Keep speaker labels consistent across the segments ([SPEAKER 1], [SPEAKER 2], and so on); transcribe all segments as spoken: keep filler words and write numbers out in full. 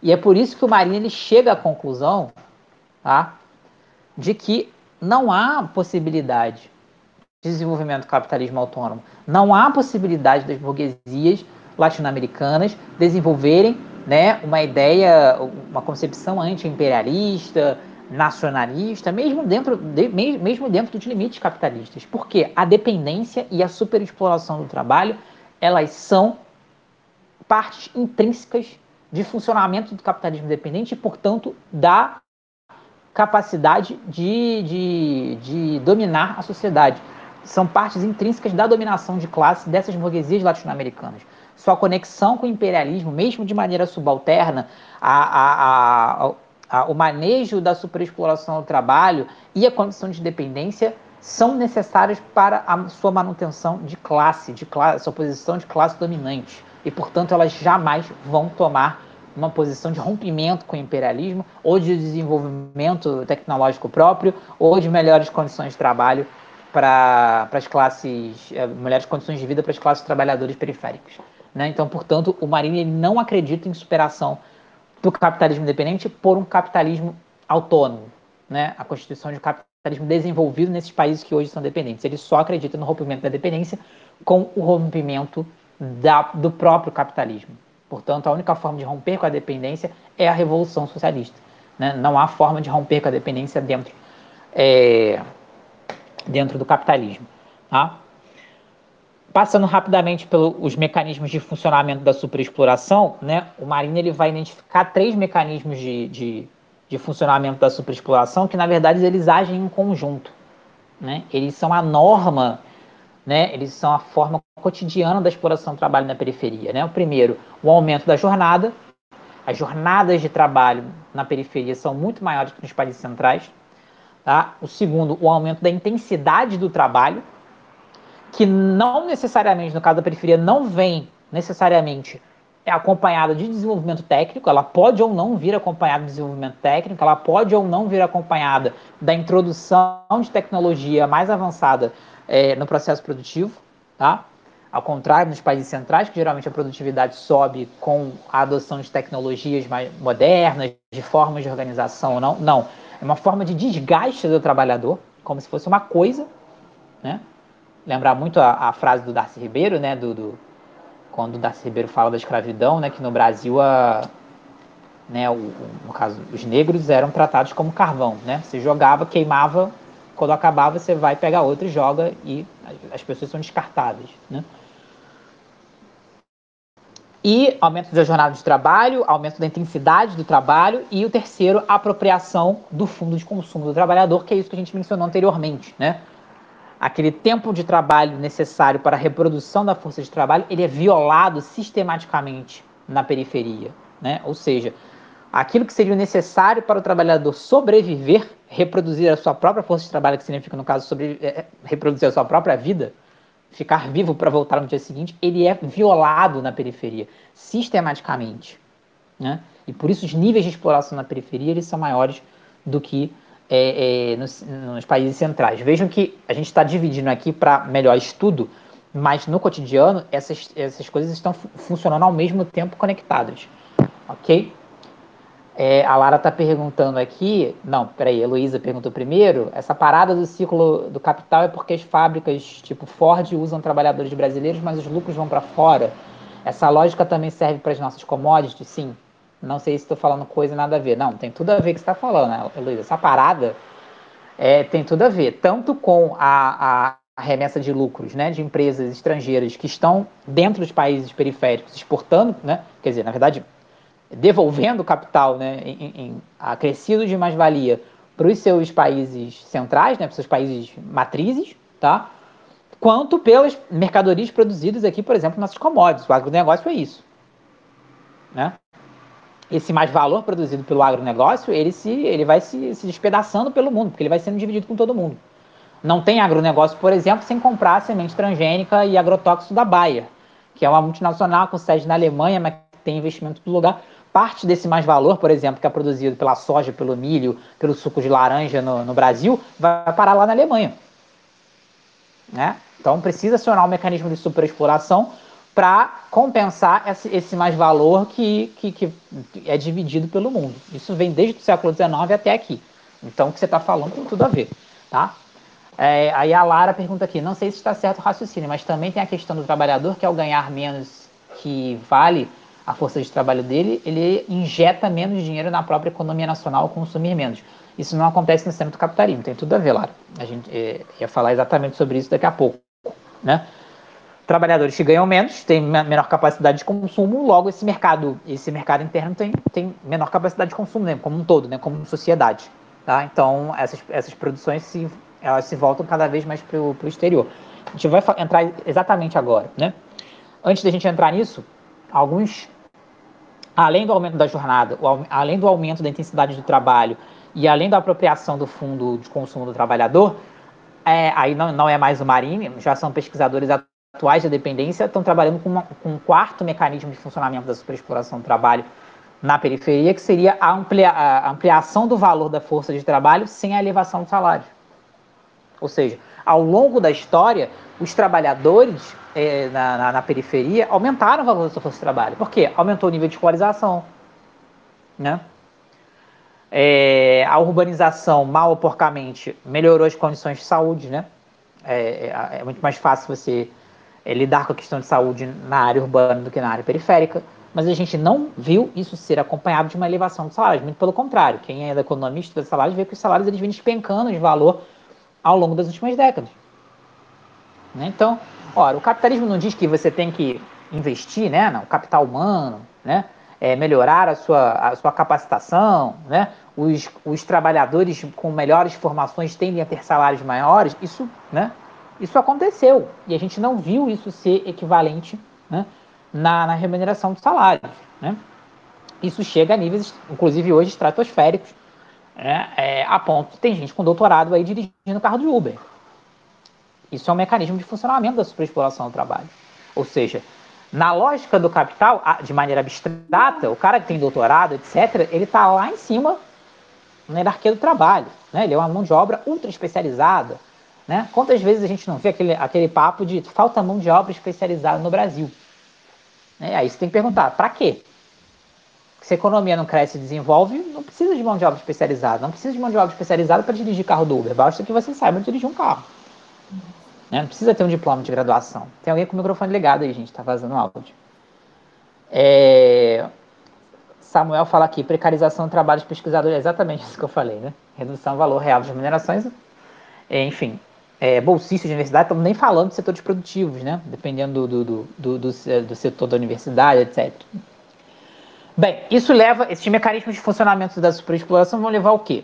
[SPEAKER 1] E é por isso que o Marini ele chega à conclusão, tá, de que não há possibilidade de desenvolvimento do capitalismo autônomo. Não há possibilidade das burguesias latino-americanas desenvolverem, né, uma ideia, uma concepção anti-imperialista, nacionalista, mesmo dentro, de, mesmo dentro dos limites capitalistas. Porque a dependência e a superexploração do trabalho, elas são partes intrínsecas de funcionamento do capitalismo dependente e, portanto, da capacidade de, de, de dominar a sociedade. São partes intrínsecas da dominação de classe dessas burguesias latino-americanas. Sua conexão com o imperialismo, mesmo de maneira subalterna, a, a, a, a, o manejo da superexploração do trabalho e a condição de dependência são necessários para a sua manutenção de classe, de classe, sua posição de classe dominante. E, portanto, elas jamais vão tomar uma posição de rompimento com o imperialismo, ou de desenvolvimento tecnológico próprio, ou de melhores condições de trabalho para as classes, melhores condições de vida para as classes trabalhadoras periféricas. Né? Então, portanto, o Marini ele não acredita em superação do capitalismo independente por um capitalismo autônomo, né? A constituição de um capitalismo desenvolvido nesses países que hoje são dependentes. Ele só acredita no rompimento da dependência com o rompimento da, do próprio capitalismo. Portanto, a única forma de romper com a dependência é a revolução socialista. Né? Não há forma de romper com a dependência dentro, é, dentro do capitalismo. Tá? Passando rapidamente pelos mecanismos de funcionamento da superexploração, né? O Marini ele vai identificar três mecanismos de, de, de funcionamento da superexploração que, na verdade, eles agem em conjunto. Né? Eles são a norma, né? Eles são a forma cotidiana da exploração do trabalho na periferia. Né? O primeiro, o aumento da jornada. As jornadas de trabalho na periferia são muito maiores que nos países centrais. Tá? O segundo, o aumento da intensidade do trabalho, que não necessariamente, no caso da periferia, não vem necessariamente acompanhada de desenvolvimento técnico, ela pode ou não vir acompanhada de desenvolvimento técnico, ela pode ou não vir acompanhada da introdução de tecnologia mais avançada é, no processo produtivo, tá? Ao contrário dos países centrais, que geralmente a produtividade sobe com a adoção de tecnologias mais modernas, de formas de organização, não, não. É uma forma de desgaste do trabalhador, como se fosse uma coisa, né? Lembrar muito a, a frase do Darcy Ribeiro, né, do, do, quando o Darcy Ribeiro fala da escravidão, né, que no Brasil, a, né, o, no caso, os negros eram tratados como carvão, né, você jogava, queimava, quando acabava você vai pegar outro e joga e as pessoas são descartadas, né. E aumento da jornada de trabalho, aumento da intensidade do trabalho e o terceiro, a apropriação do fundo de consumo do trabalhador, que é isso que a gente mencionou anteriormente, né. Aquele tempo de trabalho necessário para a reprodução da força de trabalho, ele é violado sistematicamente na periferia, né? Ou seja, aquilo que seria necessário para o trabalhador sobreviver, reproduzir a sua própria força de trabalho, que significa, no caso, sobre, é, reproduzir a sua própria vida, ficar vivo para voltar no dia seguinte, ele é violado na periferia, sistematicamente, né? E por isso os níveis de exploração na periferia eles são maiores do que É, é, nos, nos países centrais. Vejam que a gente está dividindo aqui para melhor estudo, mas no cotidiano essas, essas coisas estão funcionando ao mesmo tempo conectadas. Ok? É, a Lara está perguntando aqui. Não, peraí, a Heloísa perguntou primeiro. Essa parada do ciclo do capital é porque as fábricas tipo Ford usam trabalhadores brasileiros, mas os lucros vão para fora. Essa lógica também serve para as nossas commodities? Sim. Não sei se estou falando coisa nada a ver. Não, tem tudo a ver com o que você está falando, né, Heloísa? Essa parada é, tem tudo a ver, tanto com a, a remessa de lucros, né, de empresas estrangeiras que estão dentro dos países periféricos exportando, né, quer dizer, na verdade, devolvendo capital, né, em, em acrescido de mais-valia para os seus países centrais, né, para os seus países matrizes, tá? Quanto pelas mercadorias produzidas aqui, por exemplo, nossas commodities. O agronegócio é isso, né? Esse mais valor produzido pelo agronegócio, ele, se, ele vai se, se despedaçando pelo mundo, porque ele vai sendo dividido com todo mundo. Não tem agronegócio, por exemplo, sem comprar semente transgênica e agrotóxico da Bayer, que é uma multinacional com sede na Alemanha, mas que tem investimento no lugar. Parte desse mais valor, por exemplo, que é produzido pela soja, pelo milho, pelo suco de laranja no, no Brasil, vai parar lá na Alemanha. Né? Então precisa acionar um mecanismo de superexploração para compensar esse, esse mais valor que, que, que é dividido pelo mundo. Isso vem desde o século dezenove até aqui. Então, o que você está falando tem tudo a ver, tá? É, aí a Lara pergunta aqui, não sei se está certo o raciocínio, mas também tem a questão do trabalhador que ao ganhar menos que vale a força de trabalho dele, ele injeta menos dinheiro na própria economia nacional ao consumir menos. Isso não acontece no sistema do capitalismo, tem tudo a ver, Lara. A gente é, ia falar exatamente sobre isso daqui a pouco, né? Trabalhadores que ganham menos têm menor capacidade de consumo, logo esse mercado, esse mercado interno tem, tem menor capacidade de consumo, né, como um todo, né, como sociedade. Tá? Então, essas, essas produções se, elas se voltam cada vez mais para o exterior. A gente vai entrar exatamente agora. Né? Antes da gente entrar nisso, alguns, além do aumento da jornada, além do aumento da intensidade do trabalho e além da apropriação do fundo de consumo do trabalhador, é, aí não, não é mais o Marini, já são pesquisadores atuais da dependência, estão trabalhando com, uma, com um quarto mecanismo de funcionamento da superexploração do trabalho na periferia, que seria a, amplia, a ampliação do valor da força de trabalho sem a elevação do salário. Ou seja, ao longo da história, os trabalhadores é, na, na, na periferia aumentaram o valor da sua força de trabalho. Por quê? Aumentou o nível de escolarização, né? É, a urbanização, mal ou porcamente, melhorou as condições de saúde, né? É, é, é muito mais fácil você é, lidar com a questão de saúde na área urbana do que na área periférica, mas a gente não viu isso ser acompanhado de uma elevação dos salários, muito pelo contrário. Quem é da economista dos salários vê que os salários eles vêm despencando de valor ao longo das últimas décadas. Né? Então, ora, o capitalismo não diz que você tem que investir, né, no capital humano, né, é, melhorar a sua, a sua capacitação, né, os, os trabalhadores com melhores formações tendem a ter salários maiores, isso, né, isso aconteceu, e a gente não viu isso ser equivalente, né, na, na remuneração dos salários. Né? Isso chega a níveis, inclusive hoje, estratosféricos, né, é, a ponto de tem gente com doutorado aí dirigindo carro de Uber. Isso é um mecanismo de funcionamento da superexploração do trabalho. Ou seja, na lógica do capital, de maneira abstrata, o cara que tem doutorado, etcétera, ele está lá em cima na hierarquia do trabalho. Né? Ele é uma mão de obra ultra especializada. Né? Quantas vezes a gente não vê aquele, aquele papo de falta mão de obra especializada no Brasil? Né? Aí você tem que perguntar, para quê? Se a economia não cresce e desenvolve, não precisa de mão de obra especializada. Não precisa de mão de obra especializada para dirigir carro do Uber. Basta que você saiba dirigir um carro. Né? Não precisa ter um diploma de graduação. Tem alguém com o microfone ligado aí, gente, tá vazando áudio. É... Samuel fala aqui, precarização do trabalho de pesquisador, é exatamente isso que eu falei, né? Redução do valor real das remunerações, é, enfim, é, bolsistas de universidade, estamos nem falando de setores produtivos, né? Dependendo do, do, do, do, do setor da universidade, etcétera. Bem, isso leva, esses mecanismos de funcionamento da superexploração vão levar ao quê?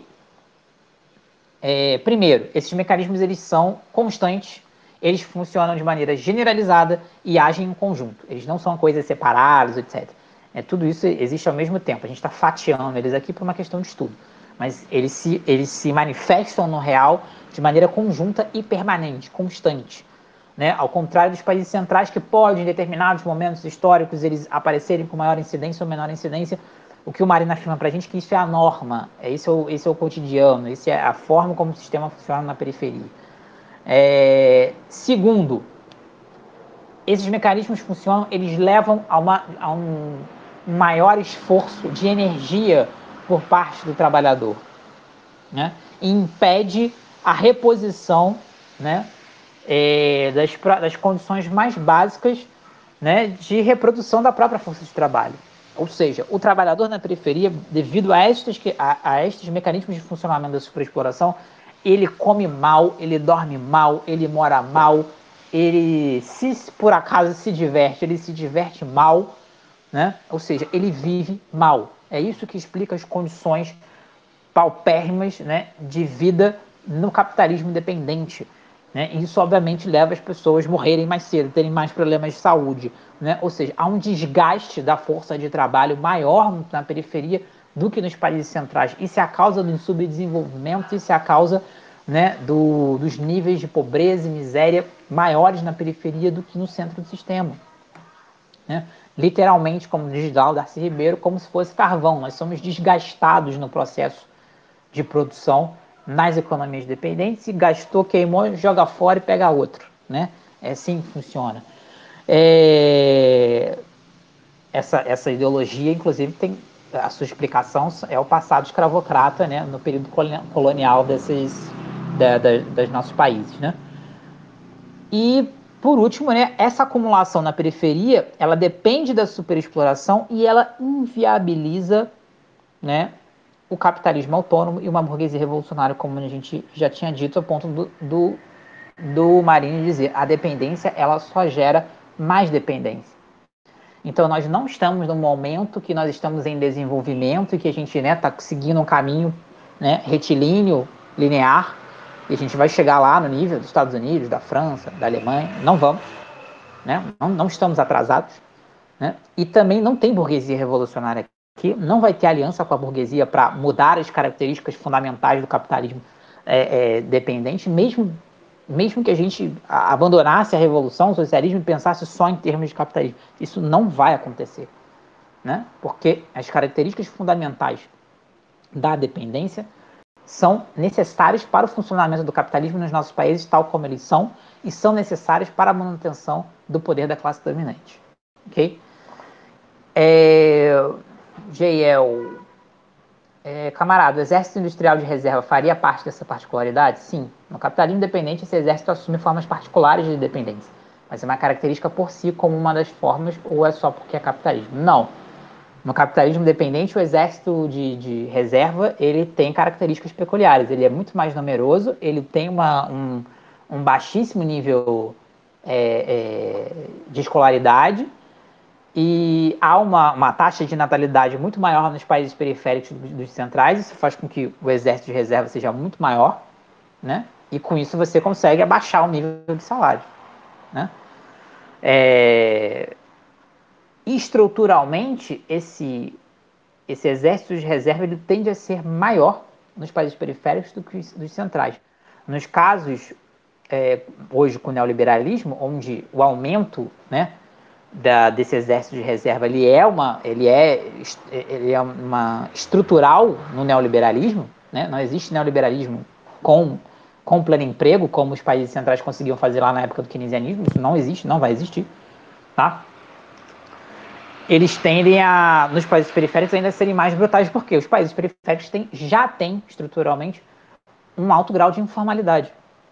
[SPEAKER 1] É, primeiro, esses mecanismos eles são constantes, eles funcionam de maneira generalizada e agem em conjunto. Eles não são coisas separadas, etcétera. É, tudo isso existe ao mesmo tempo. A gente está fatiando eles aqui por uma questão de estudo. Mas eles se, eles se manifestam no real de maneira conjunta e permanente, constante. Né? Ao contrário dos países centrais que podem, em determinados momentos históricos, eles aparecerem com maior incidência ou menor incidência. O que o Marino afirma para a gente é que isso é a norma, esse é o, esse é o cotidiano, esse é a forma como o sistema funciona na periferia. É, segundo, esses mecanismos funcionam, eles levam a, uma, a um, um maior esforço de energia por parte do trabalhador. Né? E impede a reposição, né, é, das, das condições mais básicas, né, de reprodução da própria força de trabalho. Ou seja, o trabalhador na periferia, devido a estes, a, a estes mecanismos de funcionamento da superexploração, ele come mal, ele dorme mal, ele mora mal, ele, se por acaso se diverte, ele se diverte mal, né? Ou seja, ele vive mal. É isso que explica as condições paupérrimas, né, de vida no capitalismo dependente. Né? E isso, obviamente, leva as pessoas a morrerem mais cedo, terem mais problemas de saúde. Né? Ou seja, há um desgaste da força de trabalho maior na periferia do que nos países centrais. Isso é a causa do subdesenvolvimento, isso é a causa, né, do, dos níveis de pobreza e miséria maiores na periferia do que no centro do sistema. Né? Literalmente, como diz o Darcy Ribeiro, como se fosse carvão. Nós somos desgastados no processo de produção nas economias dependentes, e gastou, queimou, joga fora e pega outro. Né? É assim que funciona. É, essa, essa ideologia, inclusive, tem a sua explicação é o passado escravocrata, né, no período colonial desses, da, da, dos nossos países, né? E, por último, né, essa acumulação na periferia, ela depende da superexploração e ela inviabiliza, né, o capitalismo autônomo e uma burguesia revolucionária, como a gente já tinha dito, a ponto do, do, do Marini dizer, a dependência ela só gera mais dependência. Então, nós não estamos no momento que nós estamos em desenvolvimento e que a gente está, né, seguindo um caminho, né, retilíneo, linear, e a gente vai chegar lá no nível dos Estados Unidos, da França, da Alemanha. Não vamos. Né? Não, não estamos atrasados. Né? E também não tem burguesia revolucionária aqui. Não vai ter aliança com a burguesia para mudar as características fundamentais do capitalismo é, é, dependente, mesmo mesmo que a gente abandonasse a revolução, o socialismo e pensasse só em termos de capitalismo. Isso não vai acontecer, né? Porque as características fundamentais da dependência são necessárias para o funcionamento do capitalismo nos nossos países, tal como eles são, e são necessárias para a manutenção do poder da classe dominante. Ok? É... J L É, camarada, o exército industrial de reserva faria parte dessa particularidade? Sim. No capitalismo independente, esse exército assume formas particulares de dependência. Mas é uma característica por si como uma das formas, ou é só porque é capitalismo? Não. No capitalismo dependente, o exército de, de reserva, ele tem características peculiares. Ele é muito mais numeroso, ele tem uma, um, um baixíssimo nível é, é, de escolaridade, e há uma, uma taxa de natalidade muito maior nos países periféricos dos, dos centrais. Isso faz com que o exército de reserva seja muito maior, né? E com isso você consegue abaixar o nível de salário, né? É... Estruturalmente, esse, esse exército de reserva ele tende a ser maior nos países periféricos do que dos centrais. Nos casos, é, hoje com o neoliberalismo, onde o aumento, né, Da, desse exército de reserva, ele é uma, ele é, ele é uma estrutural no neoliberalismo, né? Não existe neoliberalismo com, com pleno emprego, como os países centrais conseguiam fazer lá na época do keynesianismo. Isso não existe, não vai existir, tá? Eles tendem a, nos países periféricos, ainda a serem mais brutais, porque os países periféricos têm, já têm, estruturalmente, um alto grau de informalidade.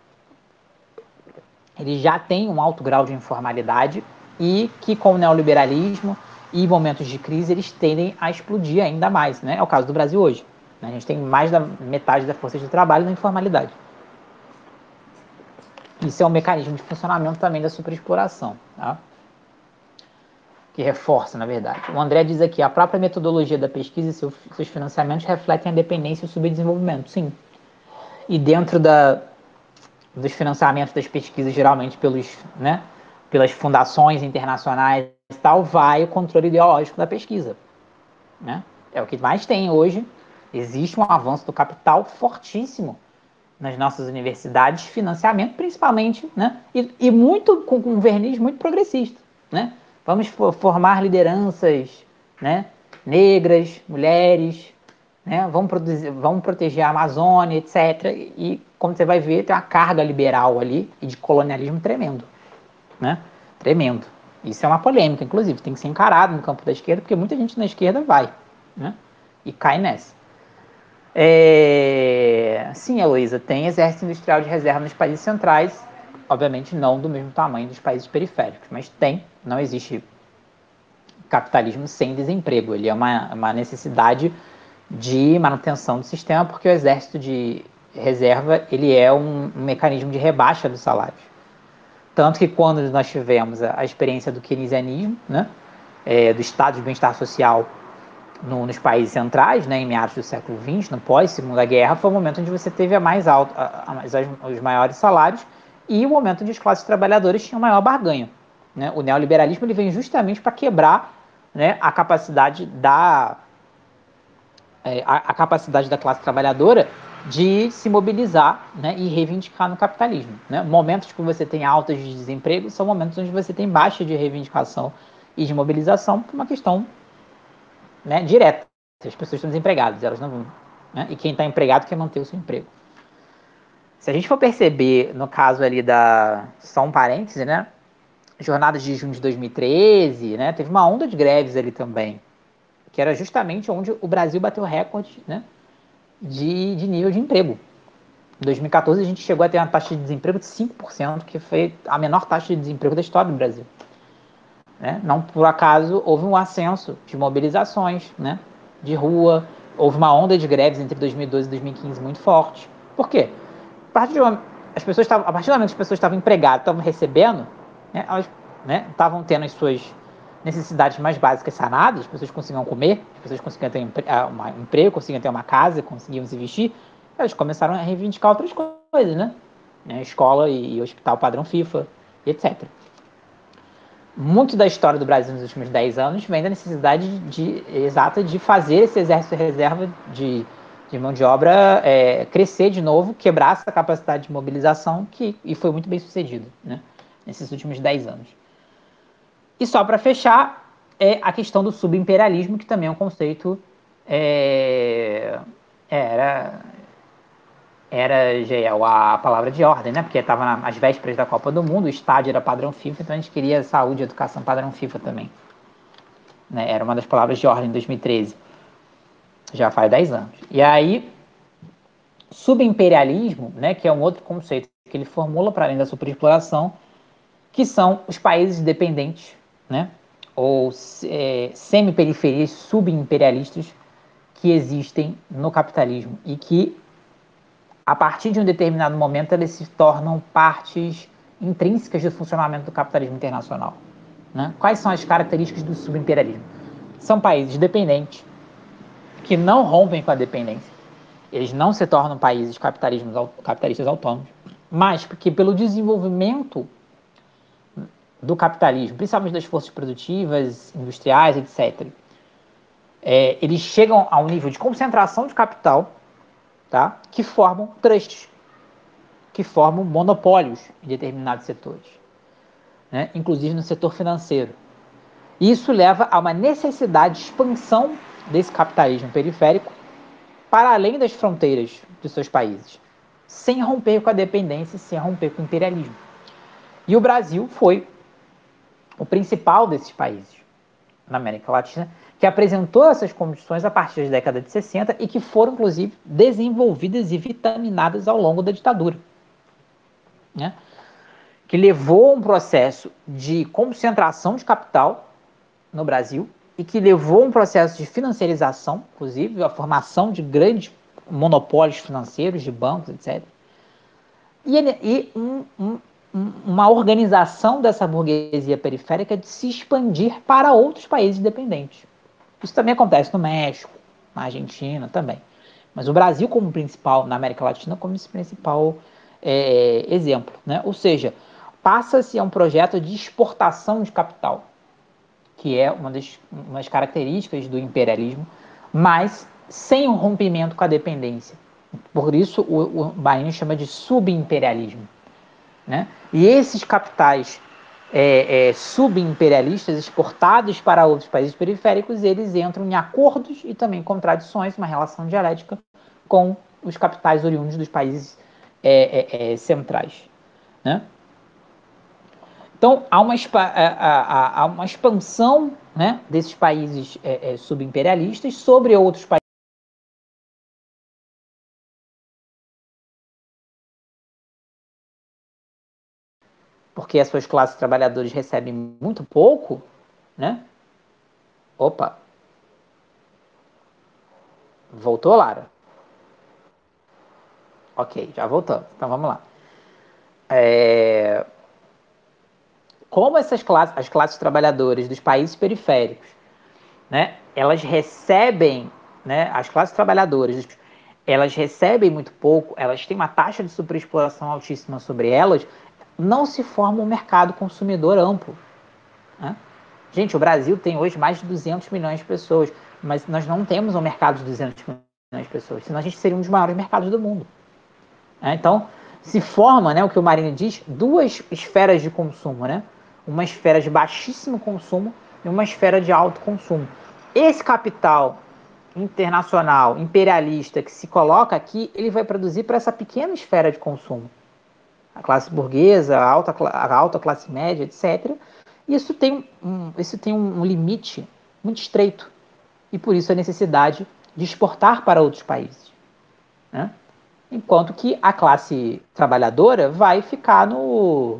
[SPEAKER 1] Eles já têm um alto grau de informalidade e que com o neoliberalismo e momentos de crise eles tendem a explodir ainda mais, né? É o caso do Brasil hoje, né? A gente tem mais da metade da força de trabalho na informalidade. Isso é um mecanismo de funcionamento também da superexploração, tá? Que reforça, na verdade. O André diz aqui, a própria metodologia da pesquisa e seus, seus financiamentos refletem a dependência e o subdesenvolvimento, sim. E dentro da, dos financiamentos das pesquisas, geralmente pelos, né, pelas fundações internacionais e tal, vai o controle ideológico da pesquisa, né? É o que mais tem hoje. Existe um avanço do capital fortíssimo nas nossas universidades, financiamento principalmente, né? E, e muito com, com um verniz muito progressista, né? Vamos formar lideranças, né, negras, mulheres, né? Vamos, produzir, vamos proteger a Amazônia, etcétera. E, como você vai ver, tem uma carga liberal ali e de colonialismo tremendo, né? Tremendo. Isso é uma polêmica, inclusive, tem que ser encarado no campo da esquerda, porque muita gente na esquerda vai, né? E cai nessa. É... Sim, Heloísa, tem exército industrial de reserva nos países centrais, obviamente não do mesmo tamanho dos países periféricos, mas tem, não existe capitalismo sem desemprego, ele é uma, uma necessidade de manutenção do sistema, porque o exército de reserva ele é um, um mecanismo de rebaixa dos salários. Tanto que quando nós tivemos a, a experiência do keynesianismo, né, é, do estado de bem-estar social no, nos países centrais, né, em meados do século vinte, no pós-segunda guerra, foi o momento onde você teve a mais alto, a, a, a, os maiores salários e o momento onde as classes trabalhadoras tinham maior barganha. Né? O neoliberalismo ele vem justamente para quebrar, né, a capacidade da é, a, a capacidade da classe trabalhadora de se mobilizar, né, e reivindicar no capitalismo. Né? Momentos que você tem altas de desemprego são momentos onde você tem baixa de reivindicação e de mobilização por uma questão, né, direta. As pessoas estão desempregadas, elas não vão. Né? E quem está empregado quer manter o seu emprego. Se a gente for perceber, no caso ali da... Só um parêntese, né? jornadas de junho de dois mil e treze, né? Teve uma onda de greves ali também, que era justamente onde o Brasil bateu recorde, né, de, de nível de emprego. Em dois mil e quatorze, a gente chegou a ter uma taxa de desemprego de cinco por cento, que foi a menor taxa de desemprego da história do Brasil. Né? Não por acaso houve um ascenso de mobilizações, né, de rua, houve uma onda de greves entre dois mil e doze e dois mil e quinze muito forte. Por quê? A partir, de uma, as pessoas tavam, a partir do momento que as pessoas estavam empregadas, estavam recebendo, né, elas, né, estavam tendo as suas necessidades mais básicas sanadas, as pessoas conseguiam comer, as pessoas conseguiam ter um emprego, conseguiam ter uma casa, conseguiam se vestir, elas começaram a reivindicar outras coisas, né? Escola e, e hospital padrão FIFA, e etcétera. Muito da história do Brasil nos últimos dez anos vem da necessidade de, exata de fazer esse exército reserva de, de mão de obra é, crescer de novo, quebrar essa capacidade de mobilização, que, e foi muito bem sucedido, né, nesses últimos dez anos. E só para fechar, é a questão do subimperialismo, que também é um conceito é, era era Geel, a palavra de ordem, né? Porque estava nas vésperas da Copa do Mundo, o estádio era padrão FIFA, então a gente queria saúde e educação padrão FIFA também. Né? Era uma das palavras de ordem em dois mil e treze. Já faz dez anos. E aí, subimperialismo, né, que é um outro conceito que ele formula para além da superexploração, que são os países dependentes, né, ou é, semi-periferias subimperialistas que existem no capitalismo e que, a partir de um determinado momento, eles se tornam partes intrínsecas do funcionamento do capitalismo internacional. Né? Quais são as características do subimperialismo? São países dependentes que não rompem com a dependência. Eles não se tornam países capitalistas autônomos, mas que pelo desenvolvimento do capitalismo, principalmente das forças produtivas, industriais, etcétera, é, eles chegam a um nível de concentração de capital, tá, que formam trusts, que formam monopólios em determinados setores, né, inclusive no setor financeiro. Isso leva a uma necessidade de expansão desse capitalismo periférico para além das fronteiras dos seus países, sem romper com a dependência, sem romper com o imperialismo. E o Brasil foi o principal desses países na América Latina, que apresentou essas condições a partir da década de sessenta e que foram, inclusive, desenvolvidas e vitaminadas ao longo da ditadura. Né? Que levou a um processo de concentração de capital no Brasil e que levou a um processo de financiarização, inclusive a formação de grandes monopólios financeiros, de bancos, etcétera. E, e um, um, uma organização dessa burguesia periférica de se expandir para outros países dependentes. Isso também acontece no México, na Argentina também. Mas o Brasil como principal, na América Latina, como esse principal é, exemplo. Né? Ou seja, passa-se a um projeto de exportação de capital, que é uma das, uma das características do imperialismo, mas sem um rompimento com a dependência. Por isso o, o Bain chama de subimperialismo. Né? E esses capitais é, é, subimperialistas exportados para outros países periféricos, eles entram em acordos e também contradições, uma relação dialética com os capitais oriundos dos países é, é, é, centrais. Né? Então, há uma, há uma expansão, né, desses países é, é, subimperialistas sobre outros países. Porque as suas classes trabalhadoras recebem muito pouco, né? Opa! Voltou, Lara? Ok, já voltamos. Então, vamos lá. É... Como essas classes, as classes trabalhadoras dos países periféricos, né, elas recebem, né, as classes trabalhadoras, elas recebem muito pouco, elas têm uma taxa de superexploração altíssima sobre elas, não se forma um mercado consumidor amplo. Né? Gente, o Brasil tem hoje mais de duzentos milhões de pessoas, mas nós não temos um mercado de duzentos milhões de pessoas, senão a gente seria um dos maiores mercados do mundo. Né? Então, se forma, né, o que o Marinho diz, duas esferas de consumo, né? Uma esfera de baixíssimo consumo e uma esfera de alto consumo. Esse capital internacional, imperialista, que se coloca aqui, ele vai produzir para essa pequena esfera de consumo. a classe burguesa, a alta, a alta classe média, etcétera. E isso tem, um, isso tem um limite muito estreito. E por isso a necessidade de exportar para outros países, né? Enquanto que a classe trabalhadora vai ficar no...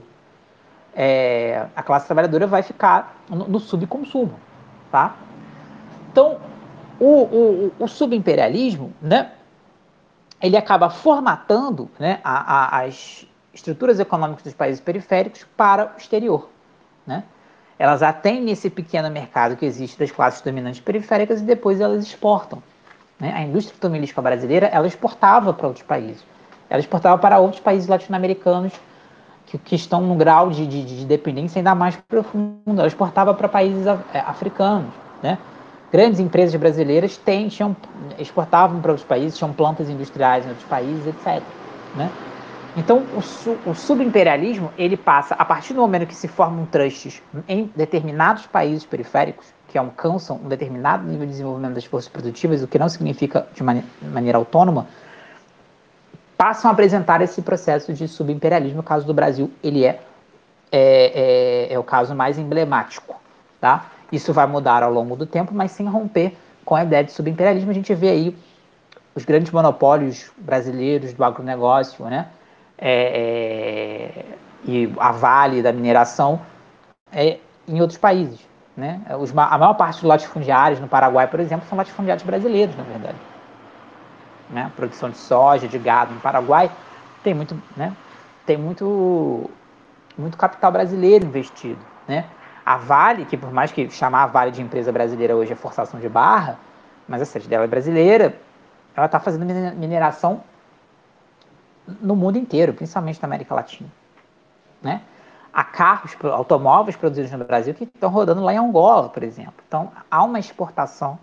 [SPEAKER 1] É, a classe trabalhadora vai ficar no, no subconsumo, tá? Então, o, o, o subimperialismo, né, ele acaba formatando, né, a, a, as estruturas econômicas dos países periféricos para o exterior, né? Elas atendem esse pequeno mercado que existe das classes dominantes periféricas e depois elas exportam, né? A indústria automobilística brasileira, ela exportava para outros países. Ela exportava para outros países latino-americanos que, que estão num grau de, de, de dependência ainda mais profundo. Ela exportava para países africanos, né? Grandes empresas brasileiras têm, tinham, exportavam para outros países, tinham plantas industriais em outros países, etcétera, né? Então, o, su, o subimperialismo, ele passa, a partir do momento que se formam trustes em determinados países periféricos, que alcançam um determinado nível de desenvolvimento das forças produtivas, o que não significa de maneira, maneira autônoma, passam a apresentar esse processo de subimperialismo. No caso do Brasil, ele é, é, é, é o caso mais emblemático, tá? Isso vai mudar ao longo do tempo, mas sem romper com a ideia de subimperialismo. A gente vê aí os grandes monopólios brasileiros do agronegócio, né? É, é, e a Vale da mineração é, em outros países, né? Os, a maior parte dos latifundiários no Paraguai, por exemplo, são latifundiários brasileiros, na verdade. Né? A produção de soja, de gado no Paraguai tem muito, né? Tem muito, muito capital brasileiro investido, né? A Vale, que por mais que chamar a Vale de empresa brasileira hoje é forçação de barra, mas a sede dela é brasileira, ela está fazendo mineração no mundo inteiro, principalmente na América Latina, né? Há carros, automóveis produzidos no Brasil que estão rodando lá em Angola, por exemplo. Então, há uma exportação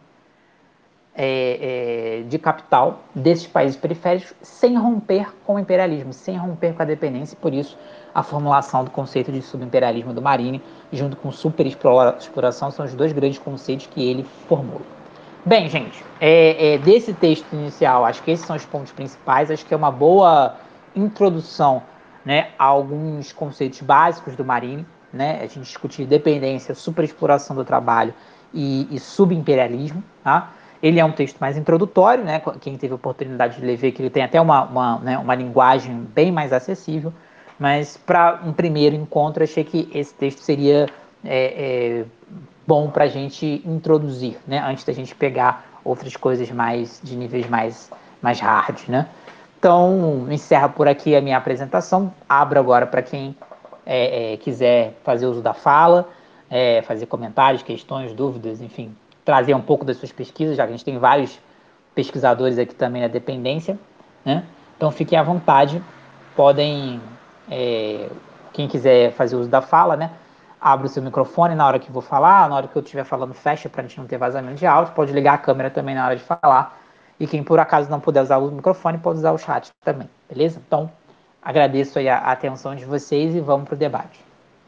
[SPEAKER 1] é, é, de capital desses países periféricos sem romper com o imperialismo, sem romper com a dependência, e por isso a formulação do conceito de subimperialismo do Marini, junto com superexploração, são os dois grandes conceitos que ele formula. Bem, gente, é, é, desse texto inicial, acho que esses são os pontos principais, acho que é uma boa introdução, né, a alguns conceitos básicos do Marini, né, a gente discutir dependência, superexploração do trabalho e, e subimperialismo, tá? Ele é um texto mais introdutório, né, quem teve a oportunidade de ler, vê que ele tem até uma, uma, né, uma linguagem bem mais acessível, mas para um primeiro encontro, achei que esse texto seria é, é, bom para a gente introduzir, né, antes da gente pegar outras coisas mais de níveis mais, mais hard, né? Então, encerro por aqui a minha apresentação. Abro agora para quem é, é, quiser fazer uso da fala, é, fazer comentários, questões, dúvidas, enfim, trazer um pouco das suas pesquisas, já que a gente tem vários pesquisadores aqui também na dependência, né? Então, fiquem à vontade, podem, é, quem quiser fazer uso da fala, né? Abre o seu microfone na hora que vou falar, na hora que eu estiver falando, fecha para a gente não ter vazamento de áudio, pode ligar a câmera também na hora de falar. E quem por acaso não puder usar o microfone, pode usar o chat também, beleza? Então, agradeço aí a atenção de vocês e vamos para o debate.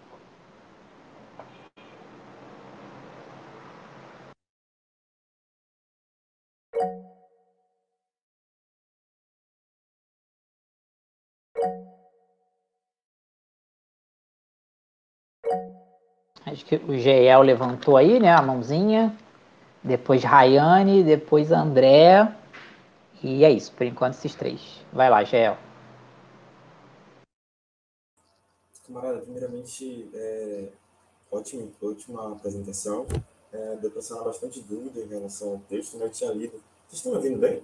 [SPEAKER 1] Acho que o Geel levantou aí, né, a mãozinha. Depois Rayane, depois André. E é isso, por enquanto esses três. Vai lá, Geel.
[SPEAKER 2] Camarada, primeiramente, é, ótima, ótima apresentação. É, deu para sanar bastante dúvida em relação ao texto, né? Eu tinha lido. Vocês estão me ouvindo bem?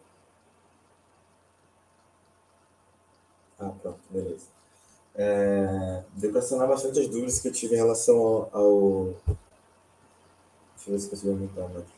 [SPEAKER 2] Ah, pronto, beleza. É, deu para sanar bastante as dúvidas que eu tive em relação ao. ao... Deixa eu ver se consigo aumentar, né?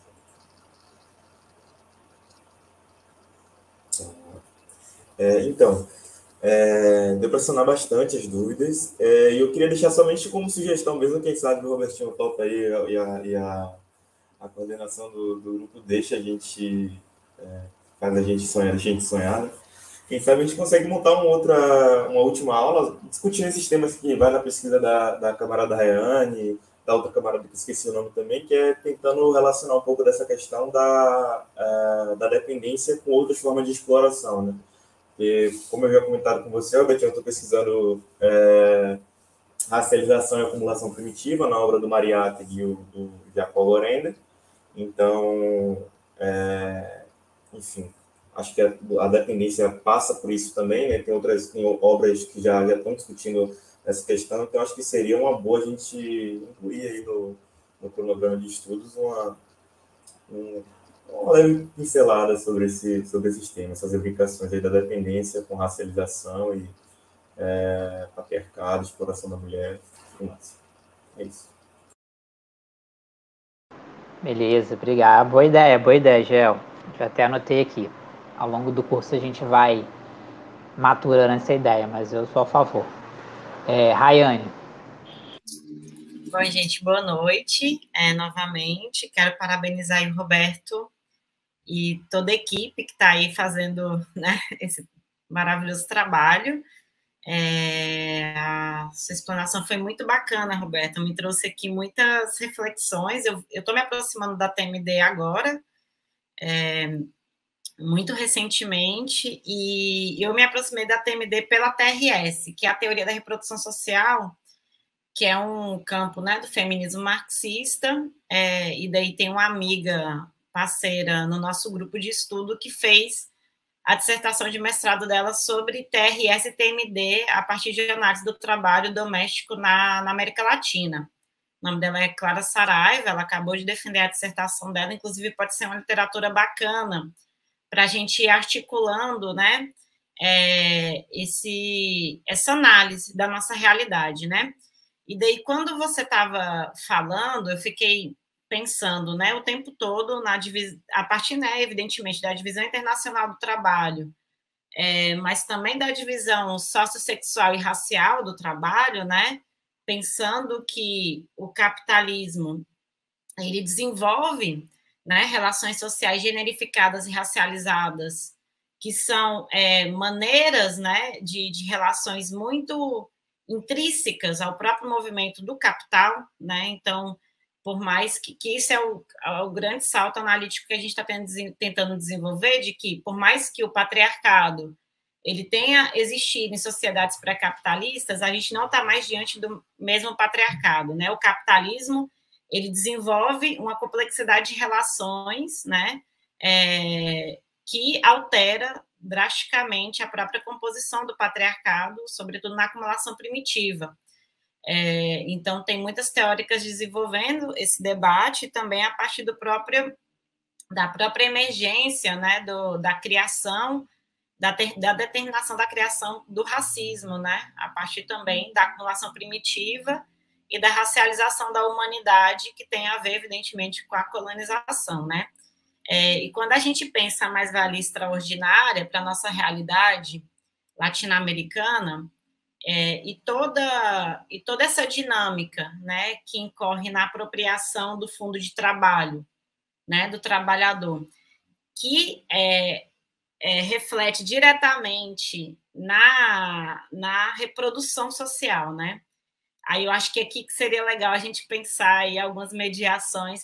[SPEAKER 2] É, então, é, deu para sanar bastante as dúvidas. É, e eu queria deixar somente como sugestão, mesmo quem sabe o Robertinho topa aí e a, e a, a coordenação do, do grupo deixa a gente. É, faz a gente sonhar, deixa a gente sonhar, né? Quem sabe a gente consegue montar uma outra, uma última aula discutindo esses temas que vai na pesquisa da, da camarada Rayane, da outra camarada que esqueci o nome também, que é tentando relacionar um pouco dessa questão da, uh, da dependência com outras formas de exploração, né? E, como eu já comentado com você, Albert, eu estou pesquisando é, racialização e acumulação primitiva na obra do Mariátegui e do Jacob Lorenda. Então, é, enfim, acho que a, a dependência passa por isso também, né? Tem outras tem obras que já, já estão discutindo essa questão, então acho que seria uma boa a gente incluir aí no, no cronograma de estudos uma, um, uma leve pincelada sobre, esse, sobre esses temas, essas implicações aí da dependência com racialização e é, patriarcado, exploração da mulher, tudo mais. É isso.
[SPEAKER 1] Beleza, obrigado. Boa ideia, boa ideia, Gel. Já até anotei aqui. Ao longo do curso a gente vai maturando essa ideia, mas eu sou a favor. É, Rayane.
[SPEAKER 3] Bom, gente, boa noite. É, novamente, quero parabenizar o Roberto e toda a equipe que está aí fazendo, né, esse maravilhoso trabalho. É, a sua explanação foi muito bacana, Roberto, me trouxe aqui muitas reflexões. Eu estou me aproximando da T M D agora, é, muito recentemente, e eu me aproximei da T M D pela T R S, que é a Teoria da Reprodução Social, que é um campo, né, do feminismo marxista, é, e daí tem uma amiga parceira no nosso grupo de estudo que fez a dissertação de mestrado dela sobre T R S e T M D a partir de análise do trabalho doméstico na, na América Latina. O nome dela é Clara Saraiva, ela acabou de defender a dissertação dela, inclusive pode ser uma literatura bacana para a gente ir articulando, né, é, esse, essa análise da nossa realidade, né? E daí, quando você estava falando, eu fiquei pensando, né, o tempo todo na divisão, a partir, né, evidentemente, da divisão internacional do trabalho, é, mas também da divisão sociossexual e racial do trabalho, né, pensando que o capitalismo ele desenvolve, né, relações sociais generificadas e racializadas, que são é, maneiras, né, de, de relações muito intrínsecas ao próprio movimento do capital, né? Então, por mais que, que isso é o, é o grande salto analítico que a gente está tentando desenvolver, de que, por mais que o patriarcado ele tenha existido em sociedades pré-capitalistas, a gente não está mais diante do mesmo patriarcado, né? O capitalismo ele desenvolve uma complexidade de relações, né, é, que altera drasticamente a própria composição do patriarcado, sobretudo na acumulação primitiva. É, então, tem muitas teóricas desenvolvendo esse debate também a partir do próprio, da própria emergência, né, do, da criação, da, ter, da determinação da criação do racismo, né, a partir também da acumulação primitiva e da racialização da humanidade, que tem a ver, evidentemente, com a colonização, né? É, e quando a gente pensa a mais-valia extraordinária para a nossa realidade latino-americana, é, e, toda, e toda essa dinâmica, né, que incorre na apropriação do fundo de trabalho, né, do trabalhador, que é, é, reflete diretamente na, na reprodução social, né? Aí eu acho que aqui que seria legal a gente pensar em algumas mediações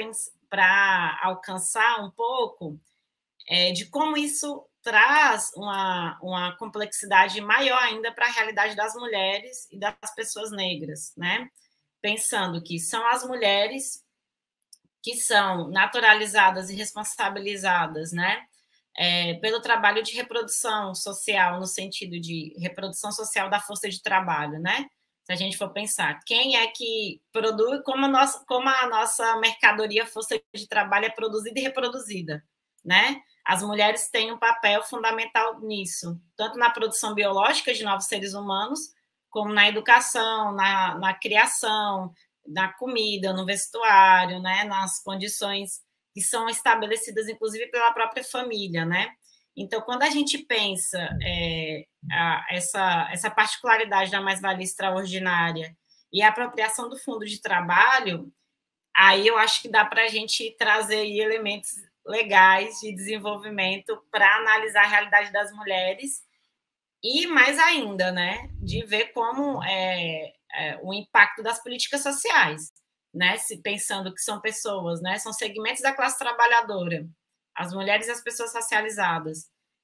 [SPEAKER 3] para alcançar um pouco é, de como isso traz uma, uma complexidade maior ainda para a realidade das mulheres e das pessoas negras, né? Pensando que são as mulheres que são naturalizadas e responsabilizadas, né? É, pelo trabalho de reprodução social, no sentido de reprodução social da força de trabalho, né? Se a gente for pensar, quem é que produz, como a nossa, como a nossa mercadoria força de trabalho é produzida e reproduzida, né? As mulheres têm um papel fundamental nisso, tanto na produção biológica de novos seres humanos, como na educação, na, na criação, na comida, no vestuário, né? Nas condições que são estabelecidas, inclusive, pela própria família, né? Então, quando a gente pensa é, a, essa, essa particularidade da mais-valia extraordinária e a apropriação do fundo de trabalho, aí eu acho que dá para a gente trazer aí elementos legais de desenvolvimento para analisar a realidade das mulheres e, mais ainda, né, de ver como é, é, o impacto das políticas sociais, né, se pensando que são pessoas, né, são segmentos da classe trabalhadora, as mulheres e as pessoas racializadas,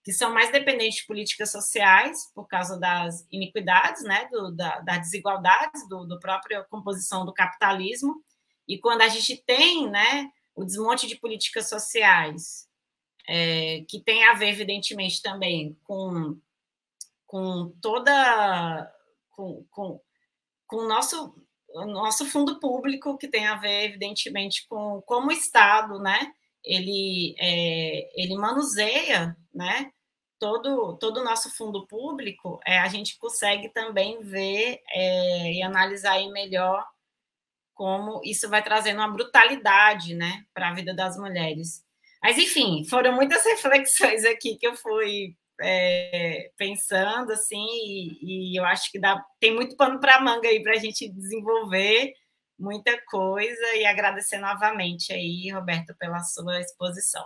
[SPEAKER 3] que são mais dependentes de políticas sociais por causa das iniquidades, né, do, da, das desigualdades, do, do própria composição do capitalismo. E quando a gente tem, né, o desmonte de políticas sociais, é, que tem a ver, evidentemente, também com, com toda... com, com, com o nosso, o nosso fundo público, que tem a ver, evidentemente, com como o Estado, né, ele, é, ele manuseia, né, todo, todo o nosso fundo público, é, a gente consegue também ver é, e analisar aí melhor como isso vai trazendo uma brutalidade, né, para a vida das mulheres. Mas, enfim, foram muitas reflexões aqui que eu fui é, pensando, assim, e, e eu acho que dá, tem muito pano para manga aí para a gente desenvolver muita coisa, e agradecer novamente aí, Roberto, pela sua exposição.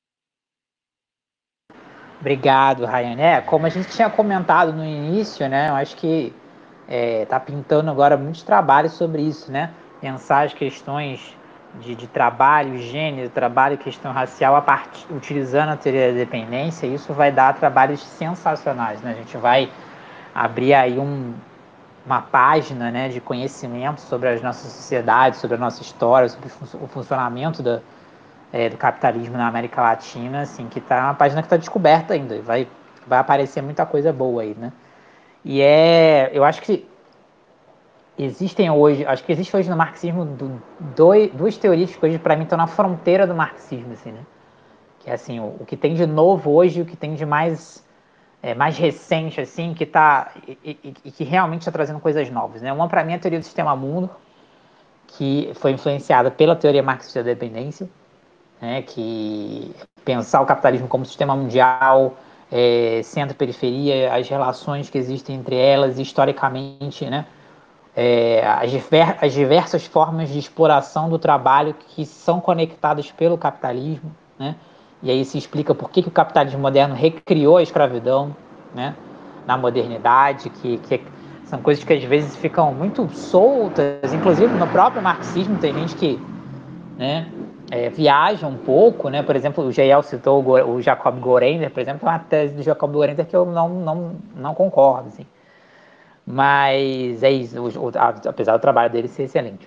[SPEAKER 1] Obrigado, Rayane. É, como a gente tinha comentado no início, né, eu acho que está é, pintando agora muitos trabalhos sobre isso, né? Pensar as questões de, de trabalho, gênero, trabalho e questão racial a partir, utilizando a teoria da dependência, isso vai dar trabalhos sensacionais, né? A gente vai abrir aí um, uma página, né, de conhecimento sobre as nossas sociedades, sobre a nossa história, sobre o funcionamento da, é, do capitalismo na América Latina, assim, que tá uma página que está descoberta ainda, e vai, vai aparecer muita coisa boa aí, né? E é, eu acho que existem hoje, acho que existe hoje no marxismo do, dois, duas teorias que hoje para mim estão na fronteira do marxismo, assim, né? Que é assim, o, o que tem de novo hoje, o que tem de mais é, mais recente, assim, que tá e, e, e que realmente está trazendo coisas novas, né? Uma para mim é a teoria do sistema mundo, que foi influenciada pela teoria marxista da dependência, né? Que pensar o capitalismo como sistema mundial, é, centro-periferia, as relações que existem entre elas historicamente, né? É, as, diver, as diversas formas de exploração do trabalho que são conectadas pelo capitalismo, né? E aí se explica por que, que o capitalismo moderno recriou a escravidão, né? Na modernidade, que, que são coisas que às vezes ficam muito soltas, inclusive no próprio marxismo tem gente que, né, é, viaja um pouco, né? Por exemplo, o Geiel citou o, o Jacob Gorender, por exemplo, é uma tese do Jacob Gorender que eu não, não, não concordo, assim. Mas é isso, o, apesar do trabalho dele ser excelente.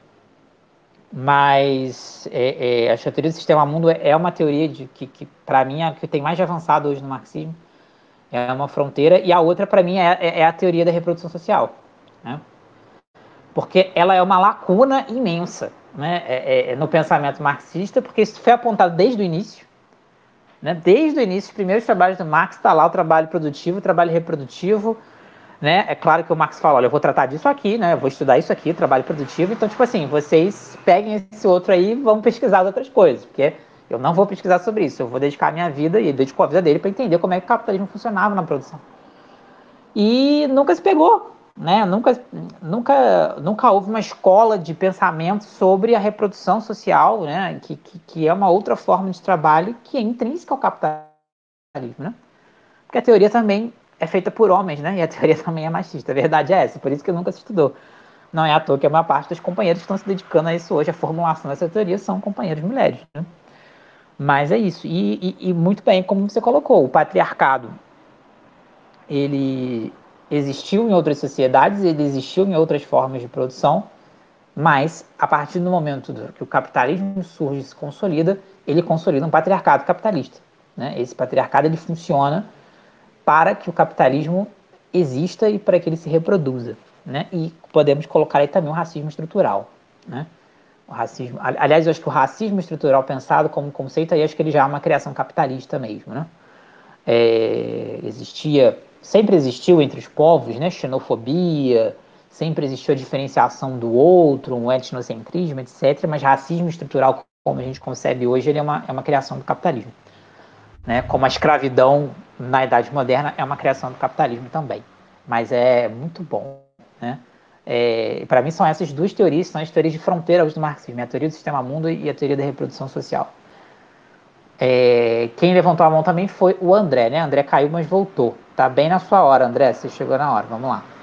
[SPEAKER 1] Mas é, é, acho que a teoria do sistema mundo é uma teoria de, que, que para mim, é a que tem mais de avançado hoje no marxismo. É uma fronteira. E a outra, para mim, é, é, a teoria da reprodução social, né? Porque ela é uma lacuna imensa, né? É, é, no pensamento marxista, porque isso foi apontado desde o início. Né? Desde o início, os primeiros trabalhos do Marx, está lá o trabalho produtivo, o trabalho reprodutivo, né? É claro que o Marx fala, olha, eu vou tratar disso aqui, né? Eu vou estudar isso aqui, trabalho produtivo. Então, tipo assim, vocês peguem esse outro aí e vão pesquisar outras coisas, porque eu não vou pesquisar sobre isso. Eu vou dedicar a minha vida e dedico a vida dele para entender como é que o capitalismo funcionava na produção. E nunca se pegou, né? Nunca, nunca, nunca houve uma escola de pensamento sobre a reprodução social, né? Que, que, que é uma outra forma de trabalho que é intrínseca ao capitalismo, né? Porque a teoria também é feita por homens, né? E a teoria também é machista. A verdade é essa, por isso que nunca se estudou. Não é à toa que a maior parte dos companheiros que estão se dedicando a isso hoje, a formulação dessa teoria, são companheiros mulheres, né? Mas é isso. E, e, e muito bem, como você colocou, o patriarcado, ele existiu em outras sociedades, ele existiu em outras formas de produção, mas a partir do momento que o capitalismo surge e se consolida, ele consolida um patriarcado capitalista, né? Esse patriarcado ele funciona para que o capitalismo exista e para que ele se reproduza, né? E podemos colocar aí também o racismo estrutural, né? O racismo, aliás, eu acho que o racismo estrutural pensado como conceito aí acho que ele já é uma criação capitalista mesmo, né? É, existia, sempre existiu entre os povos, né? Xenofobia, sempre existiu a diferenciação do outro, um etnocentrismo, etcétera. Mas racismo estrutural, como a gente concebe hoje, ele é uma, é uma criação do capitalismo. Né? Como a escravidão na Idade Moderna é uma criação do capitalismo também. Mas é muito bom. Né? É, para mim são essas duas teorias, são as teorias de fronteira do marxismo, a teoria do sistema mundo e a teoria da reprodução social. É, quem levantou a mão também foi o André, né? André caiu, mas voltou. Tá bem na sua hora, André, você chegou na hora, vamos lá.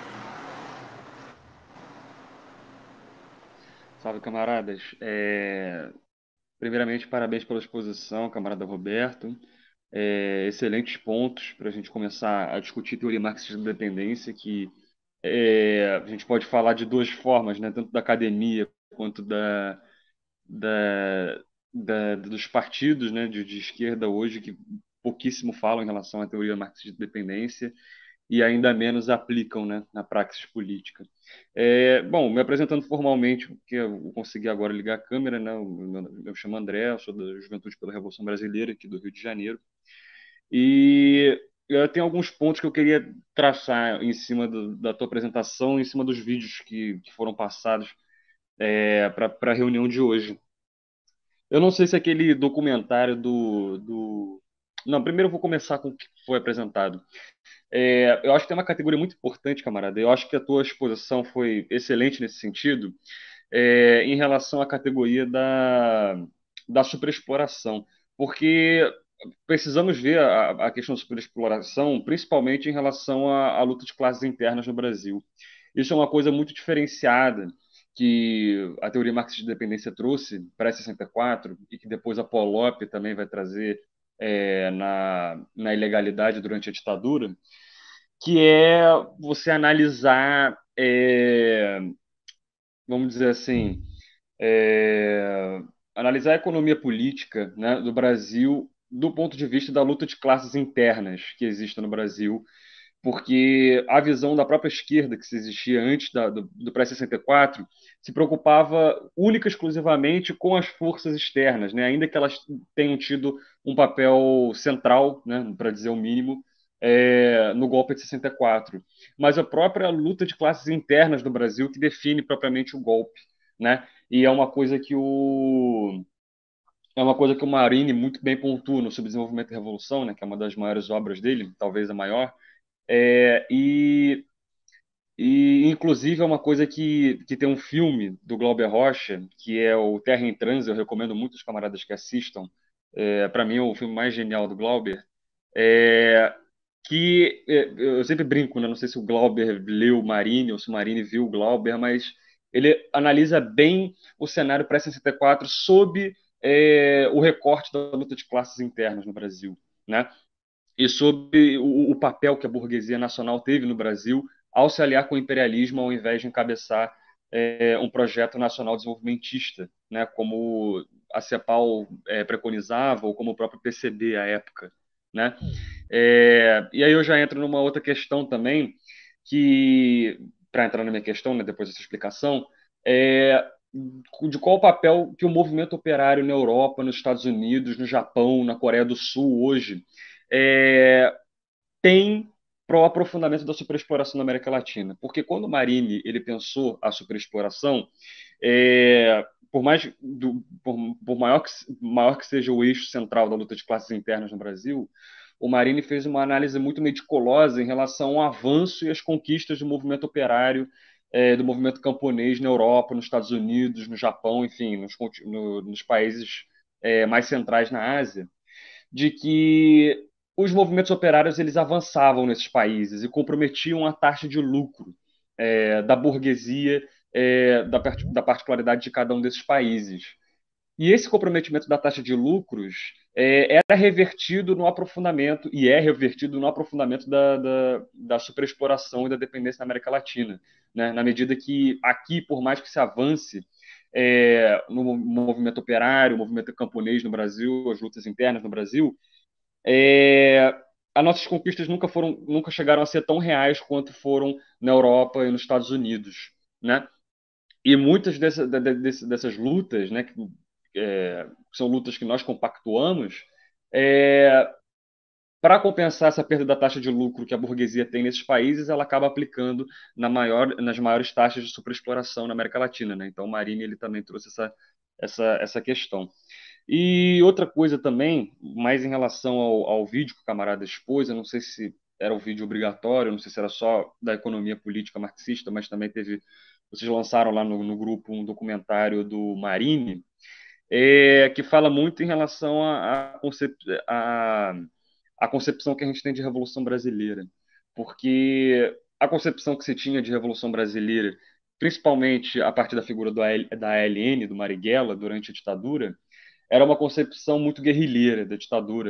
[SPEAKER 4] Salve, camaradas. É, Primeiramente, parabéns pela exposição, camarada Roberto. é, excelentes pontos para a gente começar a discutir teoria marxista da dependência, que é, a gente pode falar de duas formas, né? Tanto da academia quanto da, da, da- dos partidos, né, de, de esquerda hoje, que pouquíssimo falam em relação à teoria marxista de dependência e ainda menos aplicam, né, na praxis política. É, bom, me apresentando formalmente, porque eu consegui agora ligar a câmera, né, eu, eu, eu chamo André, eu sou da Juventude pela Revolução Brasileira, aqui do Rio de Janeiro, e eu tenho alguns pontos que eu queria traçar em cima do, da tua apresentação, em cima dos vídeos que, que foram passados é, para a reunião de hoje. Eu não sei se aquele documentário do, do... Não, primeiro eu vou começar com o que foi apresentado. É, eu acho que tem uma categoria muito importante, camarada. Eu acho que a tua exposição foi excelente nesse sentido, é, em relação à categoria da, da superexploração. Porque precisamos ver a, a questão da superexploração, principalmente em relação à, à luta de classes internas no Brasil. Isso é uma coisa muito diferenciada que a teoria marxista de dependência trouxe para sessenta e quatro e que depois a Polop também vai trazer é, na, na ilegalidade durante a ditadura, que é você analisar, é, vamos dizer assim, é, analisar a economia política, né, do Brasil do ponto de vista da luta de classes internas que existe no Brasil, porque a visão da própria esquerda que se existia antes da, do, do pré-sessenta e quatro se preocupava única e exclusivamente com as forças externas, né? Ainda que elas tenham tido um papel central, né, para dizer o mínimo, é, no golpe de sessenta e quatro. Mas a própria luta de classes internas do Brasil que define propriamente o golpe, né? E é uma coisa que o é uma coisa que o Marini muito bem pontua no Subdesenvolvimento e Revolução, né, que é uma das maiores obras dele, talvez a maior, é, e, e, inclusive, é uma coisa que, que tem um filme do Glauber Rocha, que é o Terra em Transe, eu recomendo muito os camaradas que assistam. É, para mim, é o filme mais genial do Glauber. É, que é, eu sempre brinco, né? Não sei se o Glauber leu Marini ou se o Marini viu o Glauber, mas ele analisa bem o cenário pré-sessenta e quatro sob é, o recorte da luta de classes internas no Brasil, né? E sobre o, o papel que a burguesia nacional teve no Brasil ao se aliar com o imperialismo ao invés de encabeçar é, um projeto nacional desenvolvimentista, né, como a CEPAL é, preconizava ou como o próprio P C B à época, né? É, e aí eu já entro numa outra questão também, que, para entrar na minha questão, né, depois dessa explicação, é de qual o papel que o movimento operário na Europa, nos Estados Unidos, no Japão, na Coreia do Sul hoje é, tem para o aprofundamento da superexploração na América Latina. Porque quando o Marini ele pensou a superexploração, é, por, mais do, por, por maior, que, maior que seja o eixo central da luta de classes internas no Brasil, o Marini fez uma análise muito meticulosa em relação ao avanço e as conquistas do movimento operário, é, do movimento camponês na Europa, nos Estados Unidos, no Japão, enfim, nos, no, nos países é, mais centrais na Ásia, de que os movimentos operários eles avançavam nesses países e comprometiam a taxa de lucro é, da burguesia, é, da, da particularidade de cada um desses países. E esse comprometimento da taxa de lucros é, era revertido no aprofundamento, e é revertido no aprofundamento da, da, da superexploração e da dependência na América Latina, né? Na medida que aqui, por mais que se avance é, no movimento operário, o movimento camponês no Brasil, as lutas internas no Brasil, é, as nossas conquistas nunca foram, nunca chegaram a ser tão reais quanto foram na Europa e nos Estados Unidos, né? E muitas dessa, dessa, dessas lutas, né, que é, são lutas que nós compactuamos, é, para compensar essa perda da taxa de lucro que a burguesia tem nesses países, ela acaba aplicando na maior, nas maiores taxas de superexploração na América Latina, né? Então, o Marini ele também trouxe essa, essa, essa questão. E outra coisa também, mais em relação ao, ao vídeo que o camarada expôs, eu não sei se era um vídeo obrigatório, não sei se era só da economia política marxista, mas também teve, vocês lançaram lá no, no grupo um documentário do Marini, é, que fala muito em relação à a, concep, a, a concepção que a gente tem de Revolução Brasileira. Porque a concepção que se tinha de Revolução Brasileira, principalmente a partir da figura do, da A L N, do Marighella, durante a ditadura, era uma concepção muito guerrilheira da ditadura,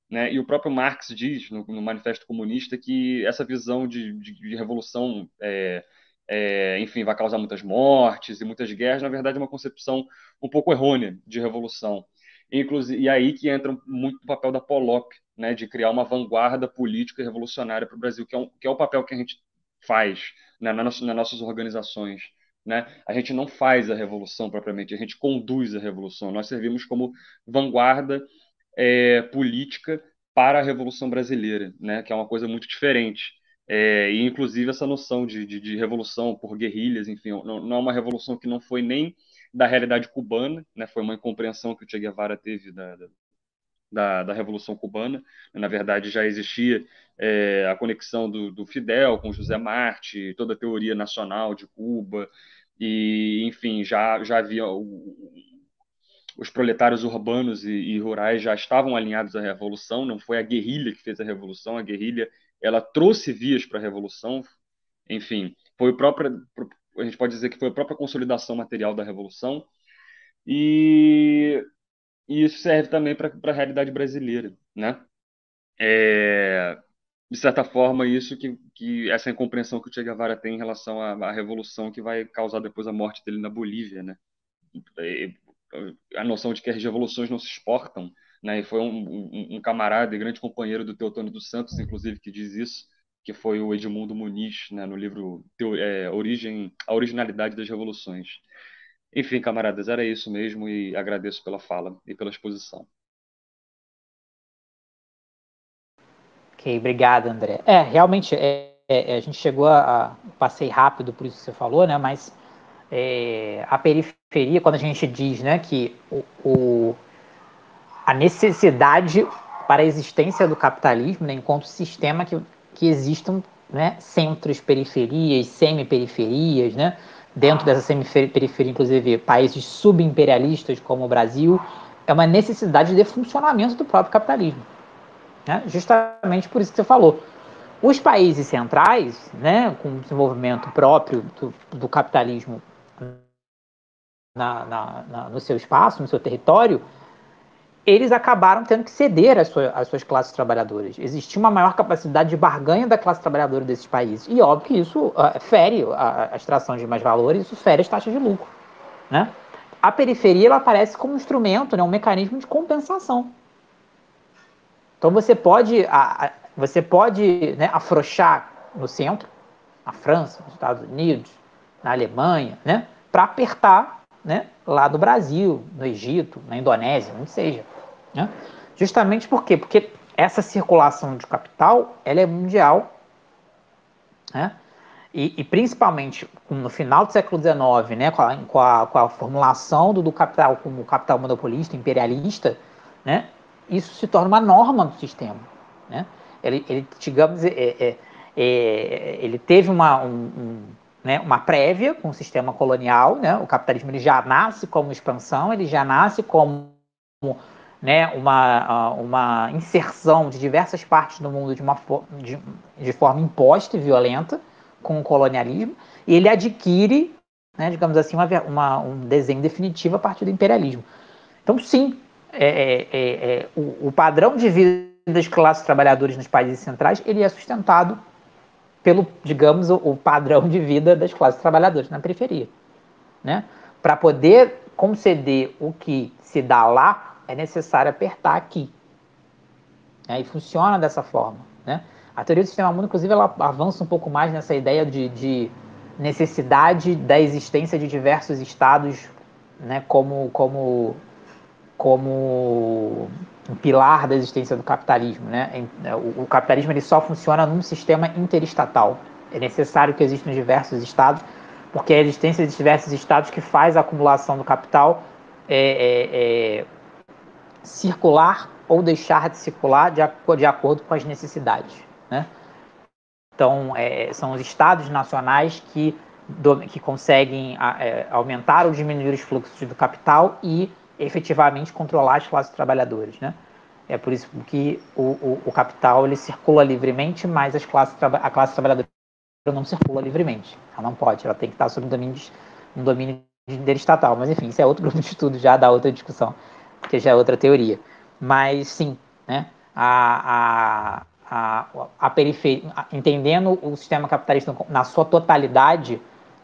[SPEAKER 4] né? E o próprio Marx diz no, no Manifesto Comunista que essa visão de, de, de revolução, é, é, enfim, vai causar muitas mortes e muitas guerras, na verdade é uma concepção um pouco errônea de revolução. Inclusive, e aí que entra muito o papel da Polop, né, de criar uma vanguarda política e revolucionária para o Brasil, que é, um, que é o papel que a gente faz, né, nas, nas nossas organizações. Né? A gente não faz a revolução propriamente, a gente conduz a revolução. Nós servimos como vanguarda é, política para a Revolução Brasileira, né? Que é uma coisa muito diferente. É, e, inclusive, essa noção de, de, de revolução por guerrilhas, enfim, não, não é uma revolução que não foi nem da realidade cubana, né? Foi uma incompreensão que o Che Guevara teve da, da, da Revolução Cubana. Na verdade, já existia é, a conexão do, do Fidel com José Martí, toda a teoria nacional de Cuba, e, enfim, já, já havia... O, os proletários urbanos e, e rurais já estavam alinhados à revolução, não foi a guerrilha que fez a revolução, a guerrilha ela trouxe vias para a revolução, enfim, foi o próprio, a gente pode dizer que foi a própria consolidação material da revolução, e, e isso serve também para a realidade brasileira, né? É, de certa forma, isso que, que essa incompreensão que o Che Guevara tem em relação à, à revolução que vai causar depois a morte dele na Bolívia, né? A noção de que as revoluções não se exportam, né? E foi um, um, um camarada e grande companheiro do Teotônio dos Santos, inclusive, que diz isso, que foi o Edmundo Muniz, né? No livro é, Origem, A Originalidade das Revoluções. Enfim, camaradas, era isso mesmo e agradeço pela fala e pela exposição.
[SPEAKER 1] Ok, obrigado, André. É, realmente, é, é, a gente chegou a, a... Passei rápido por isso que você falou, né? Mas é, a periferia, quando a gente diz, né, que o, o, a necessidade para a existência do capitalismo, né, enquanto sistema que, que existam, né, centros, periferias, semi-periferias, né, dentro dessa semi-periferia, inclusive países subimperialistas como o Brasil, é uma necessidade de funcionamento do próprio capitalismo. Né? Justamente por isso que você falou. Os países centrais, né, com o desenvolvimento próprio do, do capitalismo na, na, na, no seu espaço, no seu território, eles acabaram tendo que ceder às suas, às suas classes trabalhadoras. Existia uma maior capacidade de barganha da classe trabalhadora desses países. E óbvio que isso uh, fere a, a extração de mais valores, isso fere as taxas de lucro. Né? A periferia ela aparece como um instrumento, né, um mecanismo de compensação. Então você pode, a, a, você pode né, afrouxar no centro, na França, nos Estados Unidos, na Alemanha, né, para apertar, né, lá no Brasil, no Egito, na Indonésia, onde seja. Né? Justamente por quê? Porque essa circulação de capital ela é mundial, né? E, e principalmente no final do século dezenove, né, com, a, com, a, com a formulação do, do capital como capital monopolista, imperialista, né, isso se torna uma norma do sistema. Né? Ele, ele, digamos, é, é, é, ele teve uma, um, um, né, uma prévia com o sistema colonial, né? O capitalismo ele já nasce como expansão, ele já nasce como né, uma, uma inserção de diversas partes do mundo de, uma, de, de forma imposta e violenta, com o colonialismo, e ele adquire, né, digamos assim, uma, uma, um desenho definitivo a partir do imperialismo. Então, sim, é, é, é, o, o padrão de vida das classes trabalhadoras nos países centrais, ele é sustentado pelo, digamos, o, o padrão de vida das classes trabalhadoras na periferia. Né? Para poder conceder o que se dá lá, é necessário apertar aqui. Né? E funciona dessa forma. Né? A teoria do sistema mundo, inclusive, ela avança um pouco mais nessa ideia de, de necessidade da existência de diversos estados, né, como, como, como um pilar da existência do capitalismo. Né? O, o capitalismo ele só funciona num sistema interestatal. É necessário que existam diversos estados, porque é a existência de diversos estados que faz a acumulação do capital é, é, é, circular ou deixar de circular de, de acordo com as necessidades. Né? Então, é, são os estados nacionais que, do, que conseguem é, aumentar ou diminuir os fluxos do capital e efetivamente controlar as classes trabalhadoras. Né? É por isso que o, o, o capital ele circula livremente, mas as classes, a classe trabalhadora não circula livremente. Ela não pode, ela tem que estar sob um domínio, um domínio interestatal. Mas, enfim, isso é outro grupo de estudo já da outra discussão, que já é outra teoria. Mas, sim, né? a, a, a, a periferia, entendendo o sistema capitalista na sua totalidade,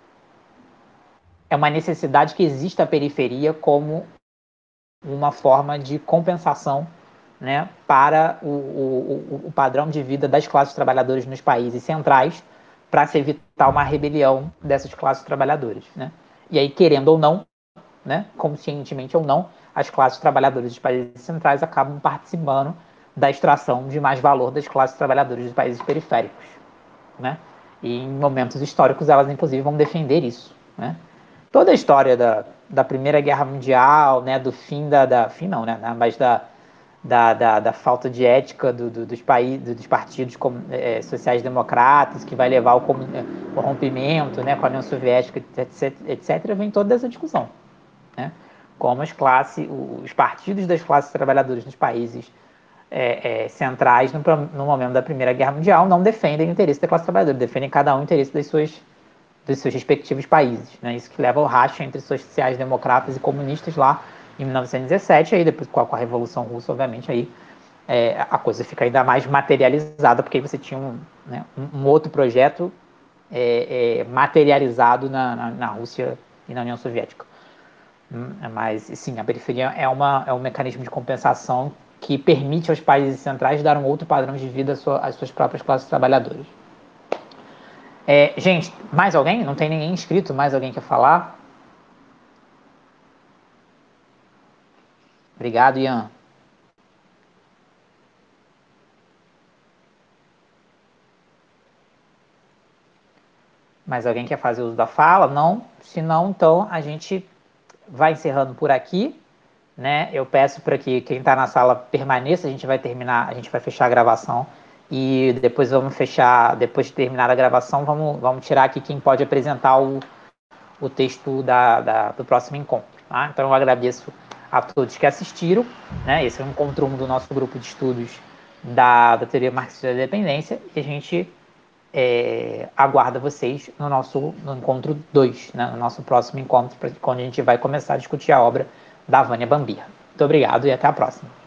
[SPEAKER 1] é uma necessidade que exista a periferia como uma forma de compensação, né, para o, o, o padrão de vida das classes trabalhadoras nos países centrais, para se evitar uma rebelião dessas classes trabalhadoras, né? E aí, querendo ou não, né, conscientemente ou não, as classes trabalhadoras dos países centrais acabam participando da extração de mais valor das classes trabalhadoras dos países periféricos, né? E em momentos históricos elas, inclusive, vão defender isso, né? Toda a história da, da Primeira Guerra Mundial, né, do fim da, da fim não, né, mas da, da, da, da falta de ética do, do, dos países, dos partidos é, sociais-democratas, que vai levar ao corrompimento, né, com a União Soviética, etc, etc, vem toda essa discussão, né? Como as classes, os partidos das classes trabalhadoras nos países é, é, centrais, no, no momento da Primeira Guerra Mundial, não defendem o interesse da classe trabalhadora, defendem cada um o interesse das suas, dos seus respectivos países, né? Isso que leva ao racha entre sociais-democratas e comunistas lá em mil novecentos e dezessete, aí depois com a, com a Revolução Russa, obviamente, aí é, a coisa fica ainda mais materializada, porque aí você tinha um, né, um, um outro projeto é, é, materializado na, na, na Rússia e na União Soviética. Mas, sim, a periferia é, uma, é um mecanismo de compensação que permite aos países centrais dar um outro padrão de vida às suas, às suas próprias classes trabalhadoras. É, gente, mais alguém? Não tem ninguém inscrito? Mais alguém quer falar? Obrigado, Ian. Mais alguém quer fazer uso da fala? Não? Se não, então a gente vai encerrando por aqui, né? Eu peço para que quem está na sala permaneça, a gente vai terminar, a gente vai fechar a gravação e depois vamos fechar, depois de terminar a gravação, vamos, vamos tirar aqui quem pode apresentar o, o texto da, da, do próximo encontro, tá? Então eu agradeço a todos que assistiram, né? Esse é um encontro um do nosso grupo de estudos da, da teoria marxista da dependência e a gente é, aguarda vocês no nosso no encontro dois, né? No nosso próximo encontro, quando a gente vai começar a discutir a obra da Vânia Bambirra. Muito obrigado e até a próxima.